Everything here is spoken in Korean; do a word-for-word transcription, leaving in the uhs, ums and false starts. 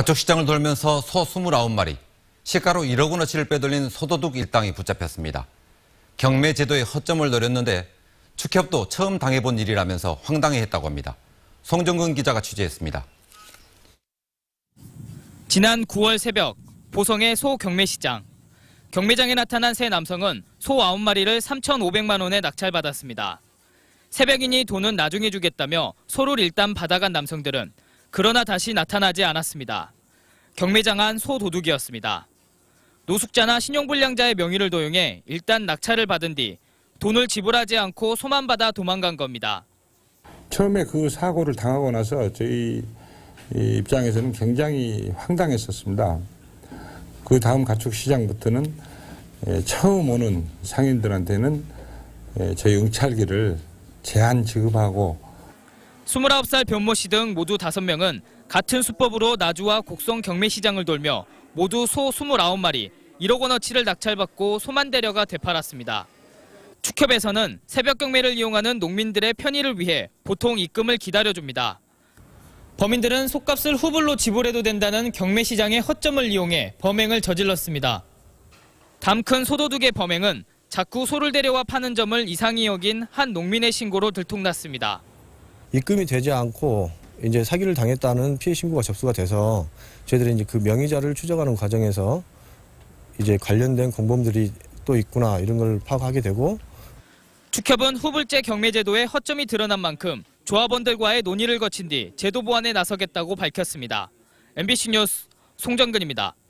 가축시장을 돌면서 소 이십구 마리, 시가로 일억 원어치를 빼돌린 소도둑 일당이 붙잡혔습니다. 경매 제도의 허점을 노렸는데 축협도 처음 당해본 일이라면서 황당해했다고 합니다. 송정근 기자가 취재했습니다. 지난 구월 새벽, 보성의 소 경매시장. 경매장에 나타난 세 남성은 소 아홉 마리를 삼천오백만 원에 낙찰받았습니다. 새벽이니 돈은 나중에 주겠다며 소를 일단 받아간 남성들은 그러나 다시 나타나지 않았습니다. 경매장 안 소도둑이었습니다. 노숙자나 신용불량자의 명의를 도용해 일단 낙찰을 받은 뒤 돈을 지불하지 않고 소만 받아 도망간 겁니다. 처음에 그 사고를 당하고 나서 저희 입장에서는 굉장히 황당했었습니다. 그 다음 가축시장부터는 처음 오는 상인들한테는 저희 응찰기를 제한 지급하고 스물아홉 살 변모 씨 등 모두 다섯 명은 같은 수법으로 나주와 곡성 경매시장을 돌며 모두 소 이십구 마리, 일억 원어치를 낙찰받고 소만 데려가 되팔았습니다. 축협에서는 새벽 경매를 이용하는 농민들의 편의를 위해 보통 입금을 기다려줍니다. 범인들은 소값을 후불로 지불해도 된다는 경매시장의 허점을 이용해 범행을 저질렀습니다. 담 큰 소도둑의 범행은 자꾸 소를 데려와 파는 점을 이상히 여긴 한 농민의 신고로 들통났습니다. 입금이 되지 않고 이제 사기를 당했다는 피해 신고가 접수가 돼서 저희들이 이제 그 명의자를 추적하는 과정에서 이제 관련된 공범들이 또 있구나 이런 걸 파악하게 되고 축협은 후불제 경매 제도에 허점이 드러난 만큼 조합원들과의 논의를 거친 뒤 제도 보완에 나서겠다고 밝혔습니다. 엠비씨 뉴스 송정근입니다.